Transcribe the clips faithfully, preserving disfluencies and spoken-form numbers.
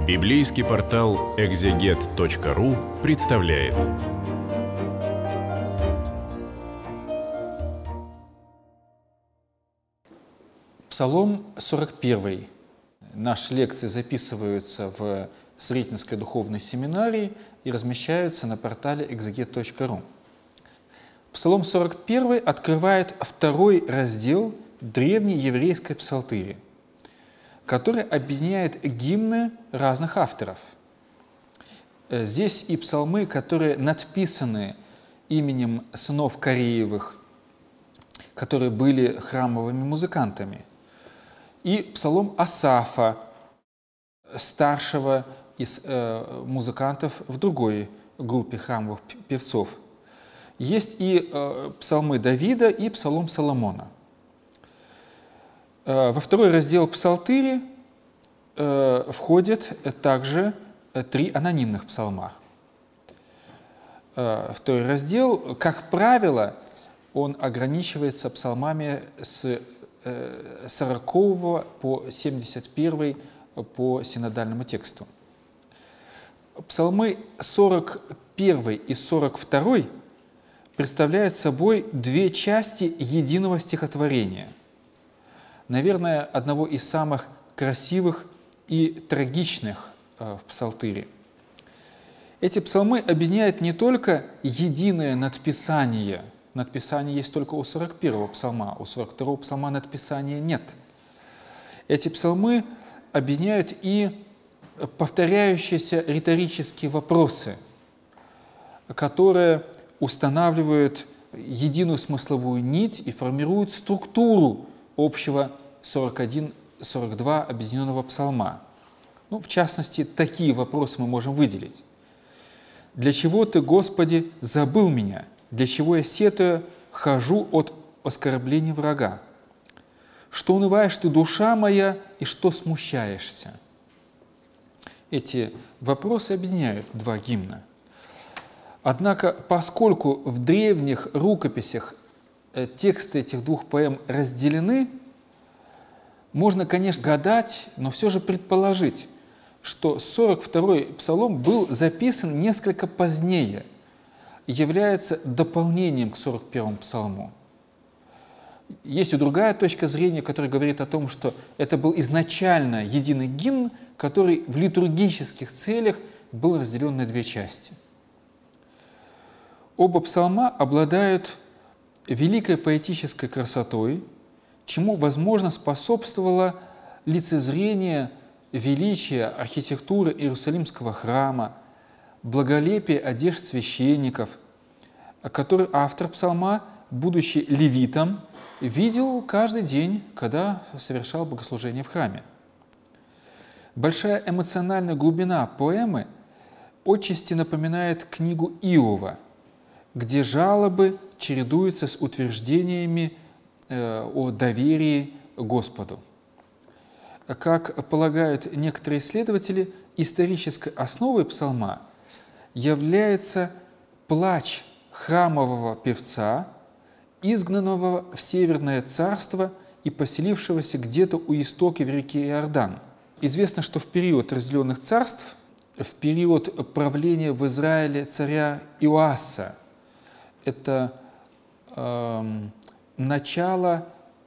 Библейский портал экзегет точка ру представляет. Псалом сорок первый. Наши лекции записываются в Сретенской духовной семинарии и размещаются на портале экзегет точка ру. Псалом сорок первый открывает второй раздел древней еврейской псалтыри, который объединяет гимны разных авторов. Здесь и псалмы, которые надписаны именем сынов Кореевых, которые были храмовыми музыкантами, и псалом Асафа, старшего из э, музыкантов в другой группе храмовых певцов. Есть и э, псалмы Давида, и псалом Соломона. Э, во второй раздел псалтыри э, входят также три анонимных псалма. Э, второй раздел, как правило, он ограничивается псалмами с сорокового по семьдесят первый по синодальному тексту. Псалмы сорок первый и сорок второй представляют собой две части единого стихотворения, наверное, одного из самых красивых и трагичных в псалтыре. Эти псалмы объединяют не только единое надписание. Надписание есть только у сорок первого псалма, у сорок второго псалма надписания нет. Эти псалмы объединяют и повторяющиеся риторические вопросы, которые устанавливают единую смысловую нить и формируют структуру общего сорок один сорок два объединенного псалма. Ну, в частности, такие вопросы мы можем выделить. «Для чего Ты, Господи, забыл меня? Для чего я, сетуя, хожу от оскорблений врага? Что унываешь ты, душа моя, и что смущаешься?» Эти вопросы объединяют два гимна. Однако, поскольку в древних рукописях тексты этих двух поэм разделены, можно, конечно, гадать, но все же предположить, что сорок второй псалом был записан несколько позднее, является дополнением к сорок первому псалму. Есть и другая точка зрения, которая говорит о том, что это был изначально единый гимн, который в литургических целях был разделен на две части. Оба псалма обладают великой поэтической красотой, чему, возможно, способствовало лицезрение величия архитектуры Иерусалимского храма, благолепие одежд священников, который автор псалма, будучи левитом, видел каждый день, когда совершал богослужение в храме. Большая эмоциональная глубина поэмы отчасти напоминает книгу Иова, где жалобы чередуются с утверждениями о доверии Господу. Как полагают некоторые исследователи, исторической основой псалма является плач храмового певца, изгнанного в Северное царство и поселившегося где-то у истоков реки Иордан. Известно, что в период разделенных царств, в период правления в Израиле царя Иоаса, это э, начало,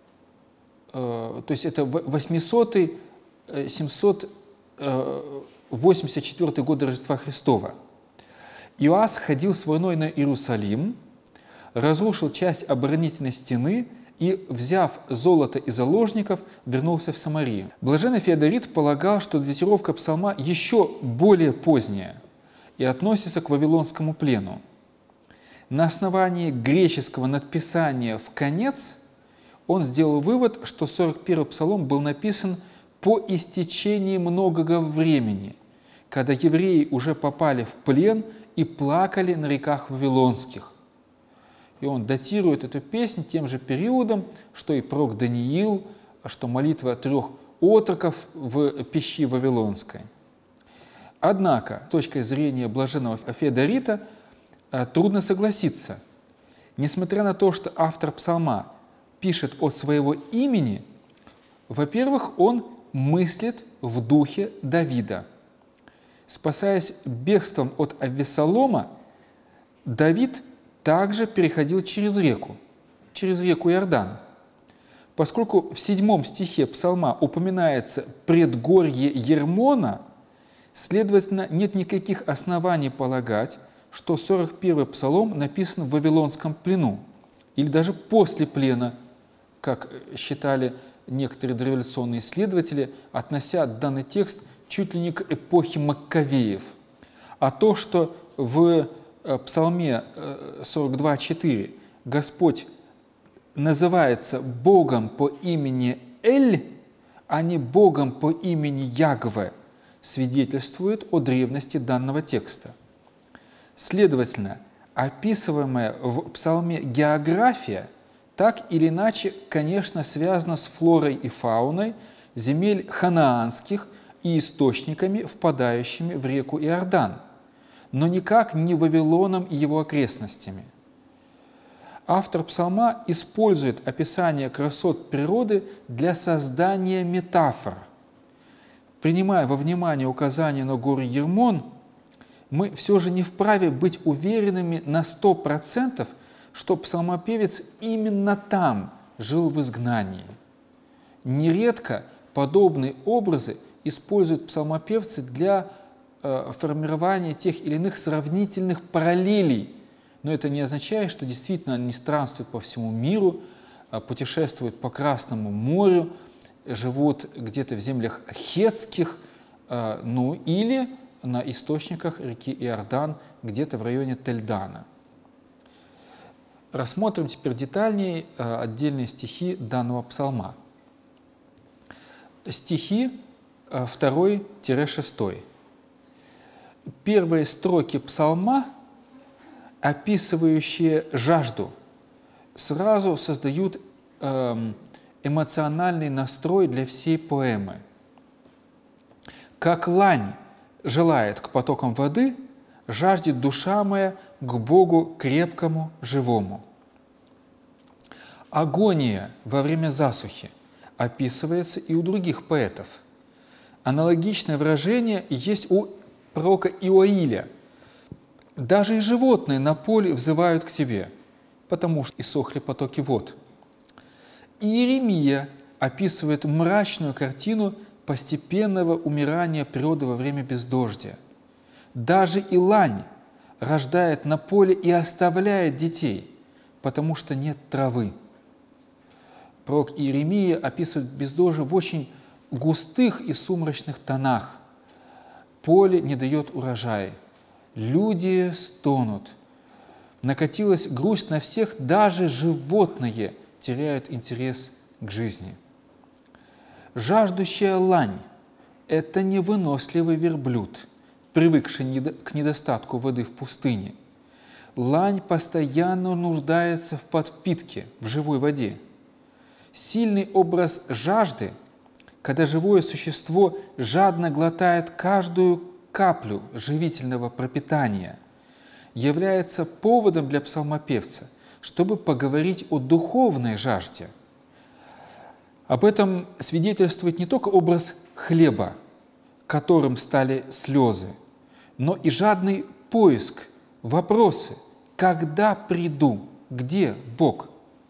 э, то есть это восьмисотый — семьсот восемьдесят четвёртый годы Рождества Христова, Иоас ходил с войной на Иерусалим, разрушил часть оборонительной стены и, взяв золото и заложников, вернулся в Самарию. Блаженный Феодорит полагал, что датировка псалма еще более поздняя и относится к вавилонскому плену. На основании греческого надписания в конец он сделал вывод, что сорок первый псалом был написан по истечении многого времени, когда евреи уже попали в плен и плакали на реках вавилонских. И он датирует эту песню тем же периодом, что и пророк Даниил, что молитва трех отроков в пещи Вавилонской. Однако, с точки зрения блаженного Феодорита, трудно согласиться. Несмотря на то, что автор псалма пишет от своего имени, во-первых, он мыслит в духе Давида. Спасаясь бегством от Авессалома, Давид также переходил через реку, через реку Иордан. Поскольку в седьмом стихе псалма упоминается предгорье Ермона, следовательно, нет никаких оснований полагать, что сорок первый псалом написан в Вавилонском плену или даже после плена, как считали некоторые дореволюционные исследователи, относя данный текст чуть ли не к эпохе Маккавеев. А то, что в Псалме сорок два четыре Господь называется Богом по имени Эль, а не Богом по имени Ягве, свидетельствует о древности данного текста. Следовательно, описываемая в Псалме география так или иначе, конечно, связана с флорой и фауной земель ханаанских и источниками, впадающими в реку Иордан, но никак не Вавилоном и его окрестностями. Автор псалма использует описание красот природы для создания метафор. Принимая во внимание указание на гору Ермон, мы все же не вправе быть уверенными на сто процентов, что псалмопевец именно там жил в изгнании. Нередко подобные образы используют псалмопевцы для э, формирования тех или иных сравнительных параллелей, но это не означает, что действительно они странствуют по всему миру, э, путешествуют по Красному морю, живут где-то в землях хеттских, э, ну или на источниках реки Иордан, где-то в районе Тельдана. Рассмотрим теперь детальнее э, отдельные стихи данного псалма. Стихи второй-шестой. Первые строки псалма, описывающие жажду, сразу создают эмоциональный настрой для всей поэмы. «Как лань желает к потокам воды, жаждет душа моя к Богу крепкому, живому». Агония во время засухи описывается и у других поэтов. Аналогичное выражение есть у пророка Иоиля. «Даже и животные на поле взывают к тебе, потому что иссохли потоки вод». И Иеремия описывает мрачную картину постепенного умирания природы во время бездождя. «Даже и лань рождает на поле и оставляет детей, потому что нет травы». Пророк Иеремия описывает бездождие в очень густых и сумрачных тонах. Поле не дает урожай, люди стонут. Накатилась грусть на всех, даже животные теряют интерес к жизни. Жаждущая лань – это невыносливый верблюд, привыкший к недостатку воды в пустыне. Лань постоянно нуждается в подпитке, в живой воде. Сильный образ жажды, когда живое существо жадно глотает каждую каплю живительного пропитания, является поводом для псалмопевца, чтобы поговорить о духовной жажде. Об этом свидетельствует не только образ хлеба, которым стали слезы, но и жадный поиск, вопросы: «Когда приду? Где Бог?»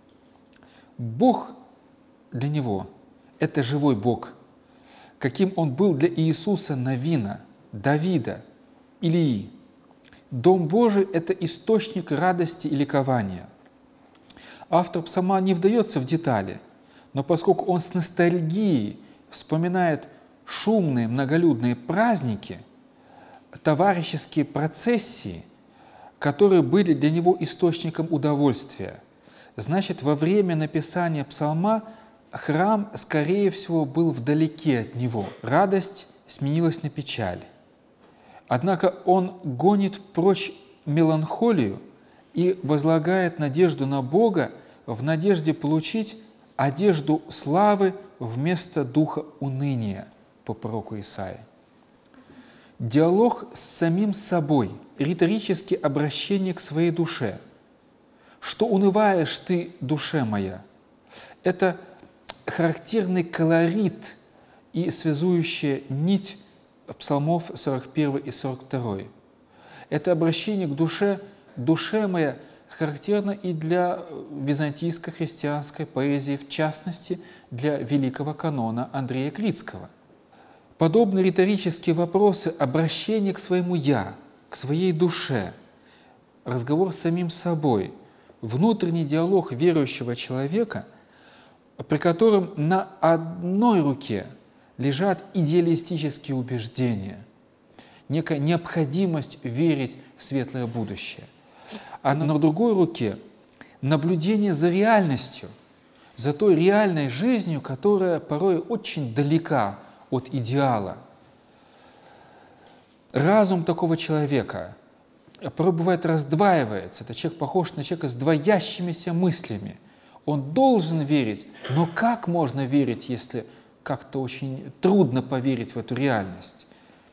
Бог для него – это живой Бог, каким Он был для Иисуса Навина, Давида, Илии. Дом Божий – это источник радости и ликования. Автор псалма не вдается в детали, но поскольку он с ностальгией вспоминает шумные многолюдные праздники, товарищеские процессии, которые были для него источником удовольствия, значит, во время написания псалма храм, скорее всего, был вдалеке от него. Радость сменилась на печаль. Однако он гонит прочь меланхолию и возлагает надежду на Бога в надежде получить одежду славы вместо духа уныния, по пророку Исаии. Диалог с самим собой, риторическое обращение к своей душе. «Что унываешь ты, душе моя?» Это характерный колорит и связующая нить псалмов сорок первый и сорок второй. Это обращение к душе, душе моя, характерно и для византийской христианской поэзии, в частности, для великого канона Андрея Критского. Подобные риторические вопросы, обращение к своему «я», к своей душе, разговор с самим собой, внутренний диалог верующего человека, при котором на одной руке лежат идеалистические убеждения, некая необходимость верить в светлое будущее, а на другой руке наблюдение за реальностью, за той реальной жизнью, которая порой очень далека от идеала. Разум такого человека порой бывает раздваивается. Это человек похож на человека с двоящимися мыслями. Он должен верить, но как можно верить, если как-то очень трудно поверить в эту реальность?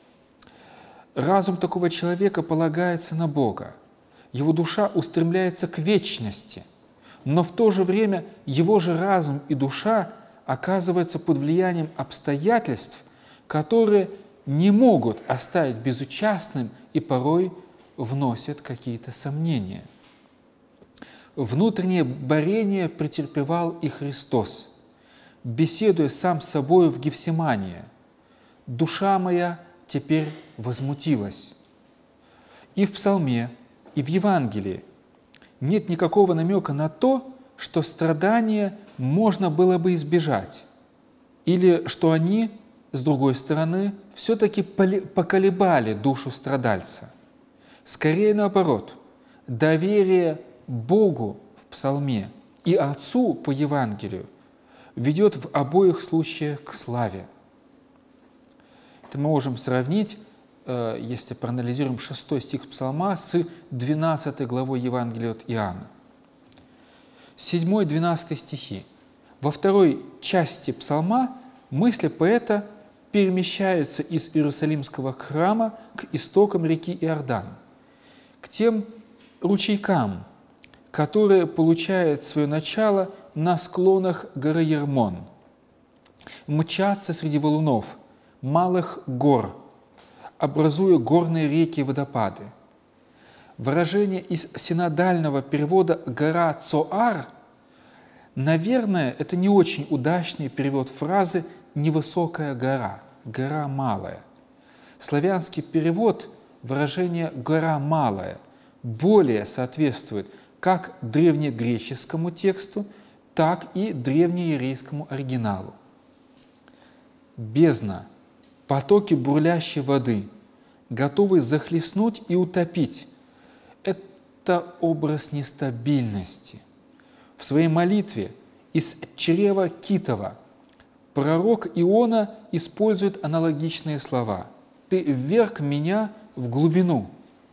Разум такого человека полагается на Бога. Его душа устремляется к вечности, но в то же время его же разум и душа оказываются под влиянием обстоятельств, которые не могут оставить безучастным и порой вносят какие-то сомнения. Внутреннее борение претерпевал и Христос, беседуя сам с собой в Гефсимании. «Душа моя теперь возмутилась». И в Псалме, и в Евангелии нет никакого намека на то, что страдания можно было бы избежать, или что они, с другой стороны, все-таки поколебали душу страдальца. Скорее наоборот, доверие Богу в Псалме и Отцу по Евангелию ведет в обоих случаях к славе. Это мы можем сравнить, если проанализируем шестой стих Псалма с двенадцатой главой Евангелия от Иоанна. седьмой-двенадцатый стихи. Во второй части Псалма мысли поэта перемещаются из Иерусалимского храма к истокам реки Иордан, к тем ручейкам, которые получают свое начало на склонах горы Ермон, мчатся среди валунов, малых гор, образуя горные реки и водопады. Выражение из синодального перевода «гора Цоар», наверное, это не очень удачный перевод фразы «невысокая гора», «гора малая». Славянский перевод выражение «гора малая» более соответствует как древнегреческому тексту, так и древнееврейскому оригиналу. Бездна, потоки бурлящей воды, готовые захлестнуть и утопить – это образ нестабильности. В своей молитве из чрева Китова пророк Иона использует аналогичные слова. «Ты вверг меня в глубину,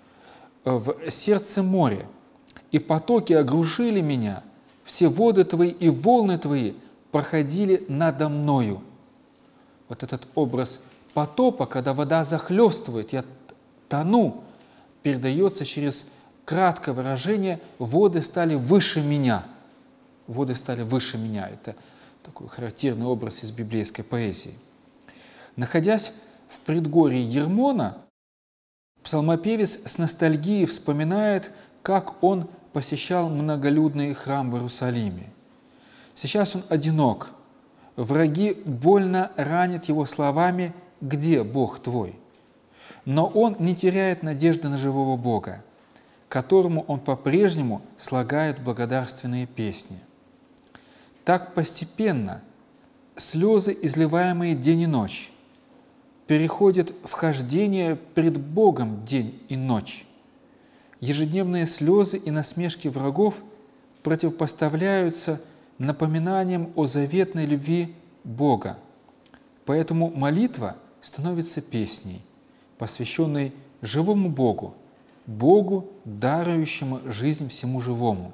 в сердце моря, и потоки огружили меня, все воды Твои и волны Твои проходили надо мною». Вот этот образ потопа, когда вода захлестывает, я тону, передается через краткое выражение «воды стали выше меня». Воды стали выше меня. Это такой характерный образ из библейской поэзии. Находясь в предгорье Ермона, псалмопевец с ностальгией вспоминает, как он посещал многолюдный храм в Иерусалиме. Сейчас он одинок. Враги больно ранят его словами «Где Бог твой?». Но он не теряет надежды на живого Бога, которому он по-прежнему слагает благодарственные песни. Так постепенно слезы, изливаемые день и ночь, переходят в хождение пред Богом день и ночь. Ежедневные слезы и насмешки врагов противопоставляются напоминанием о заветной любви Бога. Поэтому молитва становится песней, посвященной живому Богу, Богу, дарующему жизнь всему живому.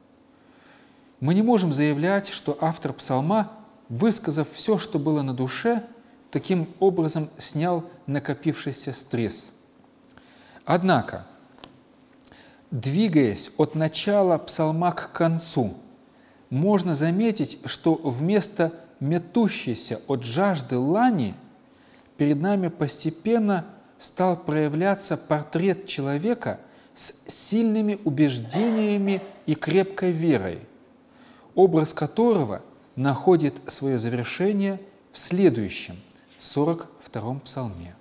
Мы не можем заявлять, что автор псалма, высказав все, что было на душе, таким образом снял накопившийся стресс. Однако, двигаясь от начала псалма к концу, можно заметить, что вместо метущейся от жажды лани перед нами постепенно стал проявляться портрет человека с сильными убеждениями и крепкой верой, образ которого находит свое завершение в следующем, сорок втором псалме.